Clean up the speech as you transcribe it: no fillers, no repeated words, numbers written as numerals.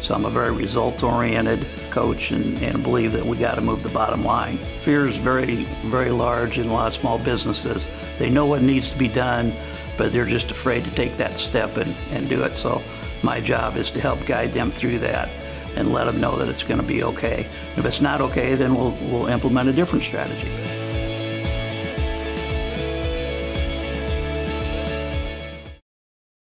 So I'm a very results-oriented coach and believe that we got to move the bottom line. Fear is very, very large in a lot of small businesses. They know what needs to be done, but they're just afraid to take that step and do it. So my job is to help guide them through that and let them know that it's going to be okay. If it's not okay, then we'll implement a different strategy.